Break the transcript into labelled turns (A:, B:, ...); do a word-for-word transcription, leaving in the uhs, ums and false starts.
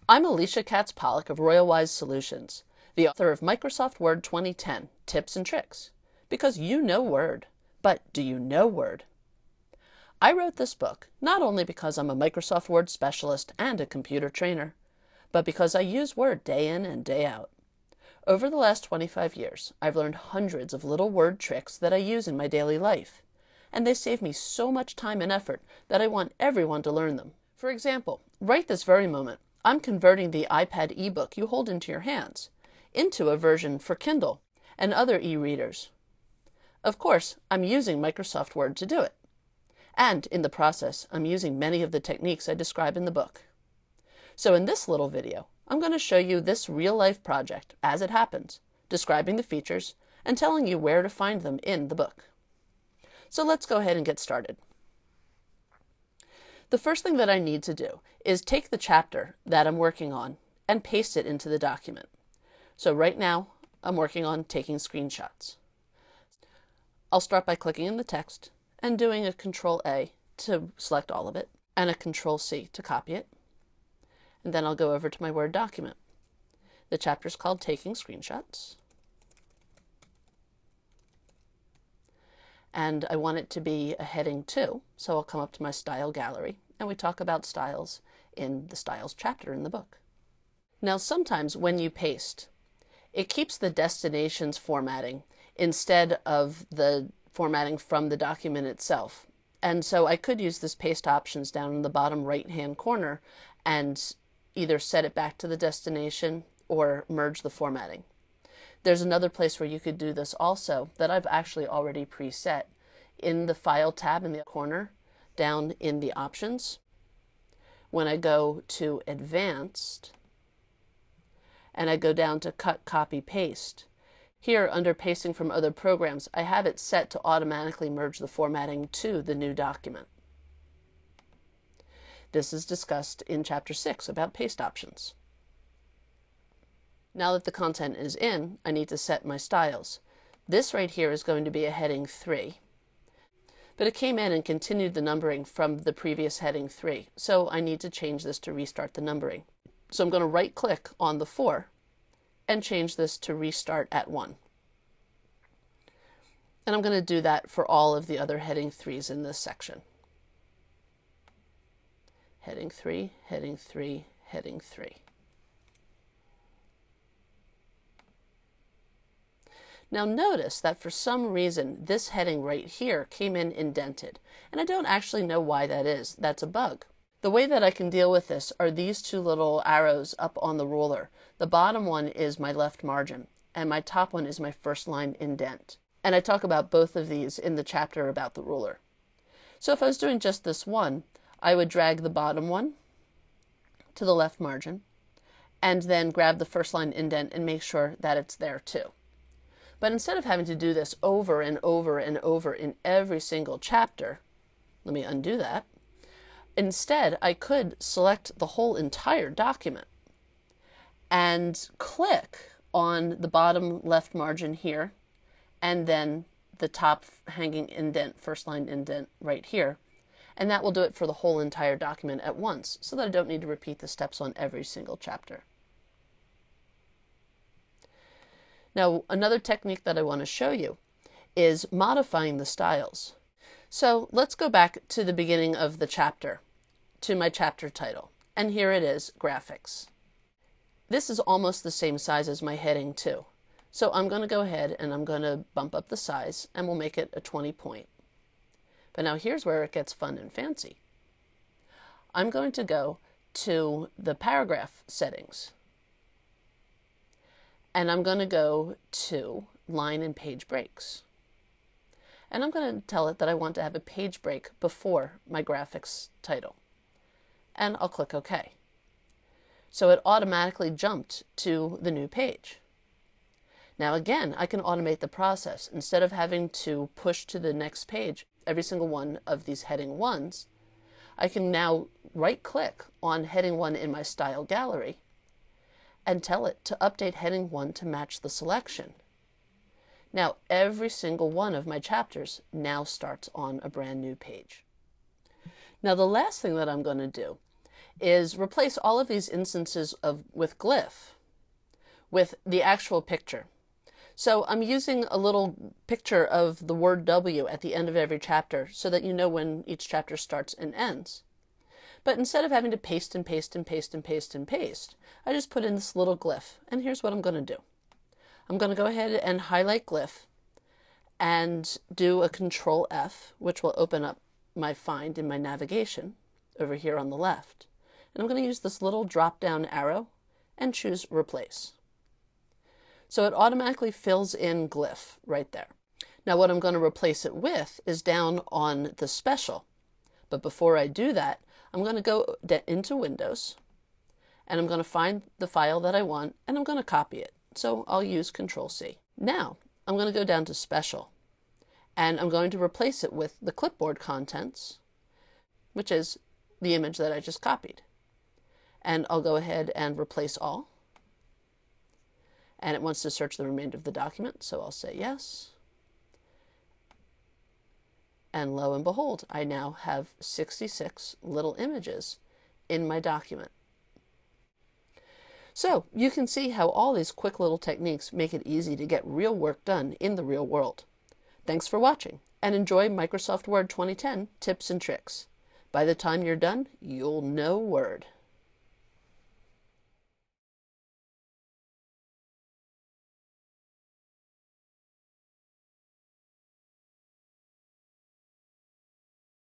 A: I'm Alicia Katz Pollock of Royal Wise Solutions, the author of Microsoft Word twenty ten, Tips and Tricks. Because you know Word, but do you know Word? I wrote this book not only because I'm a Microsoft Word specialist and a computer trainer, but because I use Word day in and day out. Over the last twenty-five years, I've learned hundreds of little Word tricks that I use in my daily life, and they save me so much time and effort that I want everyone to learn them. For example, right this very moment, I'm converting the iPad eBook you hold into your hands into a version for Kindle and other e-readers. Of course, I'm using Microsoft Word to do it. And in the process, I'm using many of the techniques I describe in the book. So in this little video, I'm going to show you this real-life project as it happens, describing the features and telling you where to find them in the book. So let's go ahead and get started. The first thing that I need to do is take the chapter that I'm working on and paste it into the document. So right now, I'm working on taking screenshots. I'll start by clicking in the text and doing a control A to select all of it and a control C to copy it. And then I'll go over to my Word document. The chapter is called Taking Screenshots. And I want it to be a heading two, so I'll come up to my Style Gallery, and we talk about styles in the Styles chapter in the book. Now sometimes when you paste, it keeps the destinations formatting instead of the formatting from the document itself. And so I could use this paste options down in the bottom right hand corner and either set it back to the destination or merge the formatting. There's another place where you could do this also that I've actually already preset in the File tab in the corner down in the Options. When I go to Advanced and I go down to Cut, Copy, Paste, here under Pasting from Other Programs, I have it set to automatically merge the formatting to the new document. This is discussed in Chapter six about paste options. Now that the content is in, I need to set my styles. This right here is going to be a heading three, but it came in and continued the numbering from the previous heading three, so I need to change this to restart the numbering. So I'm going to right click on the four and change this to restart at one. And I'm going to do that for all of the other heading threes in this section. Heading three, heading three, heading three. Now notice that for some reason this heading right here came in indented, and I don't actually know why that is. That's a bug. The way that I can deal with this are these two little arrows up on the ruler. The bottom one is my left margin, and my top one is my first line indent. And I talk about both of these in the chapter about the ruler. So if I was doing just this one, I would drag the bottom one to the left margin, and then grab the first line indent and make sure that it's there too. But instead of having to do this over and over and over in every single chapter, let me undo that. Instead, I could select the whole entire document and click on the bottom left margin here, and then the top hanging indent, first line indent right here. And that will do it for the whole entire document at once, so that I don't need to repeat the steps on every single chapter. Now, another technique that I want to show you is modifying the styles. So let's go back to the beginning of the chapter, to my chapter title, and here it is, Graphics. This is almost the same size as my heading two. So I'm going to go ahead and I'm going to bump up the size, and we'll make it a twenty point. But now here's where it gets fun and fancy. I'm going to go to the paragraph settings, and I'm going to go to line and page breaks. And I'm going to tell it that I want to have a page break before my graphics title. And I'll click OK. So it automatically jumped to the new page. Now again, I can automate the process. Instead of having to push to the next page every single one of these heading ones, I can now right click on heading one in my Style Gallery and tell it to update heading one to match the selection. Now every single one of my chapters now starts on a brand new page. Now the last thing that I'm going to do is replace all of these instances of with glyph with the actual picture. So I'm using a little picture of the word W at the end of every chapter so that you know when each chapter starts and ends. But instead of having to paste and paste and paste and paste and paste, I just put in this little glyph. And here's what I'm going to do. I'm going to go ahead and highlight glyph and do a control F, which will open up my find in my navigation over here on the left. And I'm going to use this little drop down arrow and choose replace. So it automatically fills in glyph right there. Now what I'm going to replace it with is down on the special. But before I do that, I'm going to go into Windows and I'm going to find the file that I want and I'm going to copy it. So I'll use control C. Now I'm going to go down to special and I'm going to replace it with the clipboard contents, which is the image that I just copied. And I'll go ahead and replace all. And it wants to search the remainder of the document, so I'll say yes. And lo and behold, I now have sixty-six little images in my document. So you can see how all these quick little techniques make it easy to get real work done in the real world. Thanks for watching, and enjoy Microsoft Word twenty ten tips and tricks. By the time you're done, you'll know Word.